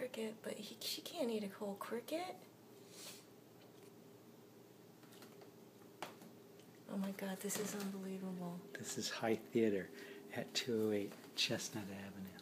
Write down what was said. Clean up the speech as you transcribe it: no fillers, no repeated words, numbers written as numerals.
cricket, but she can't eat a whole cricket. Oh my God, this is unbelievable. This is High Theater at 208 Chestnut Avenue.